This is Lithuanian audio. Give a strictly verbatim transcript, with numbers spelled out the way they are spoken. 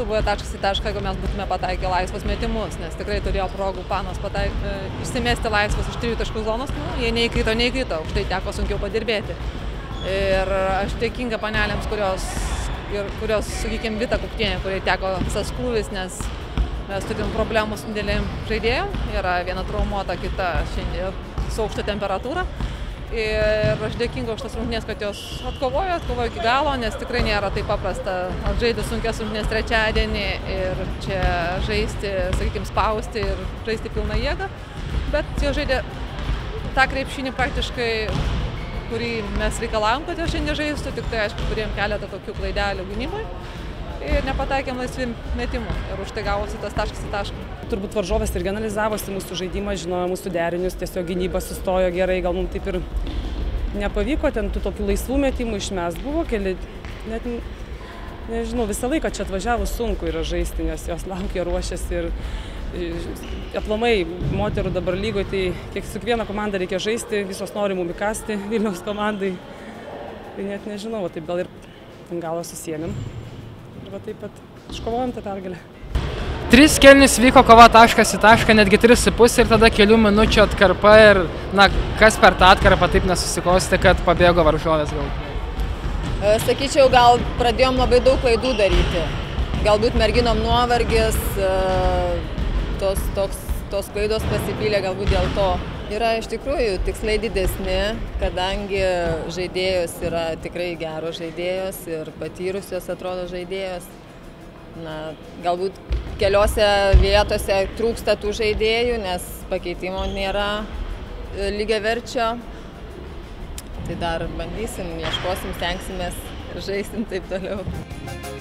būtų buvę taškas į tašką, jeigu mes būtume pataikę laisvus metimus, nes tikrai turėjo progų Panos pataik, išsimesti laisvus iš trijų taškų zonos, nu, jie neįkrito, neįkrito, už tai teko sunkiau padirbėti. Ir aš dėkinga panelėms, kurios, ir, kurios sakykime, Vita Kuktienė, kuriai teko visas krūvis, nes mes turim problemų su didelėm žaidėjom, yra viena traumuota, kita šiandien su aukšta temperatūra. Ir aš dėkinga už tas rungtynes, kad jos atkovojo, atkovojo iki galo, nes tikrai nėra taip paprasta žaisti sunkias rungtynes trečiadienį ir čia žaisti, sakykime, spausti ir žaisti pilną jėgą. Bet jos žaidė tą krepšinį praktiškai, kurį mes reikalavom, kad jos šiandien žaistų, tik tai aišku, turėjom keletą tokių klaidelių gynyboj. Ir nepataikėm laisvų metimų ir už tai gavosi tas taškas į tašką. Turbūt varžovas irgi analizavosi mūsų žaidimą, žinojo mūsų derinius, tiesiog gynyba sustojo gerai, gal mums taip ir nepavyko, ten tų tokių laisvų metimų išmes buvo keli, net nežinau, visą laiką čia atvažiavus sunku yra žaisti, nes jos laukia, ruošiasi ir aplamai moterų dabar lygoje, tai kiek su kiekviena komanda reikia žaisti, visos nori mum įkasti Vilniaus komandai, tai net nežinau, taip gal ir galą susiėmėm. Va taip pat iškovojom tą pergalę. Tris kėlinius vyko kova taškas į tašką, netgi tris su pusė ir tada kelių minučių atkarpa ir, na, kas per tą atkarpą taip nesusiklosti, kad pabėgo varžovės gal? Sakyčiau, gal pradėjom labai daug klaidų daryti. Galbūt merginom nuovargis, tos, toks, tos klaidos pasipylė galbūt dėl to. Yra iš tikrųjų tikslai didesni, kadangi žaidėjos yra tikrai geros žaidėjos ir patyrusios atrodo žaidėjos. Na, galbūt keliose vietose trūksta tų žaidėjų, nes pakeitimo nėra lygiaverčio. Tai dar bandysim, ieškosim, stengsimės ir žaisim taip toliau.